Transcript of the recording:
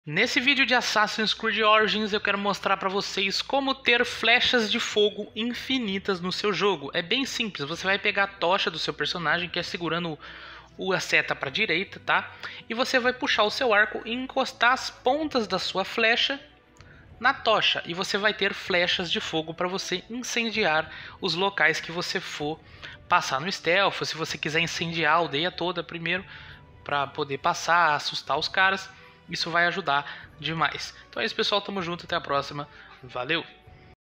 Nesse vídeo de Assassin's Creed Origins eu quero mostrar para vocês como ter flechas de fogo infinitas no seu jogo. É bem simples, você vai pegar a tocha do seu personagem, que é segurando a seta para a direita, tá? E você vai puxar o seu arco e encostar as pontas da sua flecha na tocha. E você vai ter flechas de fogo para você incendiar os locais que você for passar no stealth. Se você quiser incendiar a aldeia toda primeiro, para poder passar, assustar os caras, isso vai ajudar demais. Então é isso, pessoal, tamo junto, até a próxima, valeu!